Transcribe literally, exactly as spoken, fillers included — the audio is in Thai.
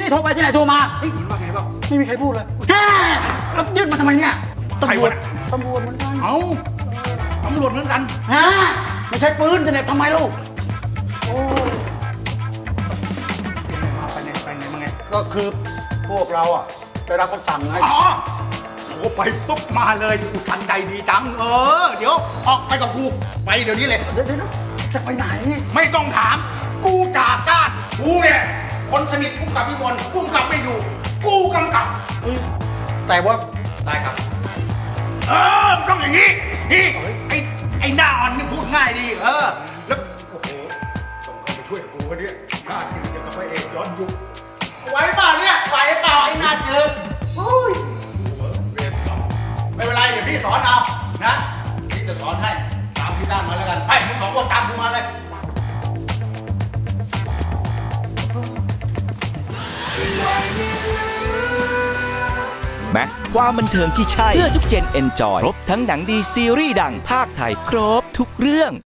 โทรไปที่ไหนโทรมาเฮ้ยว่าไงบ้างไม่มีใครพูดเลยแฮ่แล้วยื่นมาทำไมเนี่ยตำรวจตำรวจเหมือนกันเอ้าตำรวจเหมือนกันฮะไม่ใช่ปืนจะเหน็บทำไมลูกโอ้มาไปไหนไปไหนมาไงก็คือพวกเราอ่ะได้รับคำสั่งไงอ๋อโอ้ไปปุ๊บมาเลยกูทันใจดีจังเออเดี๋ยวออกไปกับกูไปเดี๋ยวนี้เลยเดี๋ยวเดี๋ยวจะไปไหนไม่ต้องถามกูจากก้านกูเนี่ยคนสนิทพุ่งกับพี่บอลพุ่งกับไม่อยู่กูกำกับแต่ว่าได้ครับเออต้องอย่างนี้นี่ไอ้ไอ้หน้าอ่อนนี่พูดง่ายดีเออแล้วโอ้โหต้องเข้าไปช่วยกูวะเนี่ยหน้าจืดยังกับพระเอกย้อนยุคไหวเปล่าเนี่ยไหวเปล่าไอ้หน้าจืดโอ้ยไม่เป็นไรเดี๋ยวพี่สอนเอานะพี่จะสอนให้ตามพี่ด้านมาแล้วกันไปมึงสองคนตามกูมาเลยแม็กซ์ความบันเทิงที่ใช่เพื่อทุกเจนเอนจอยครบทั้งหนังดีซีรีส์ดังภาคไทยครบทุกเรื่อง